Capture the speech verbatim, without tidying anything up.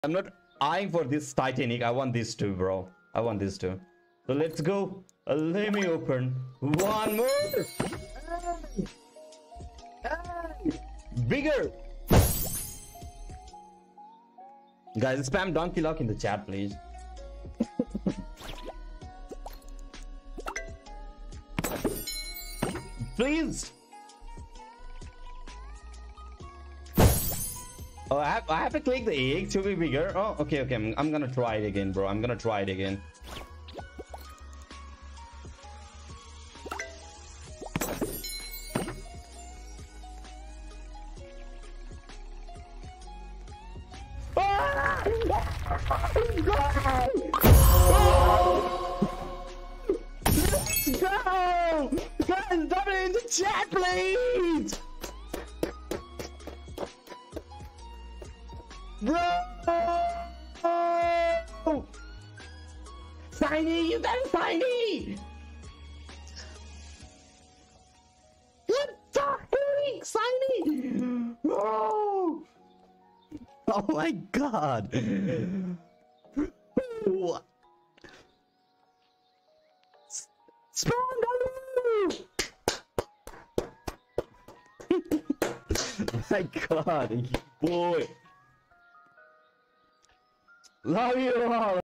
I'm not eyeing for this Titanic. I want this too, bro. I want this too. So let's go. Uh, let me open one more. Hey! Hey! Bigger. Guys, spam donkey luck in the chat, please. Please. Oh, I have, I have to click the egg to be bigger. Oh, okay, okay. I'm, I'm gonna try it again, bro. I'm gonna try it again. Let's go! Guys, drop it in the chat, please! Bro! Shiny, you got shiny! What the heck? Shiny! Bro! Oh my god! What? Spawn! My god, boy! Love you all!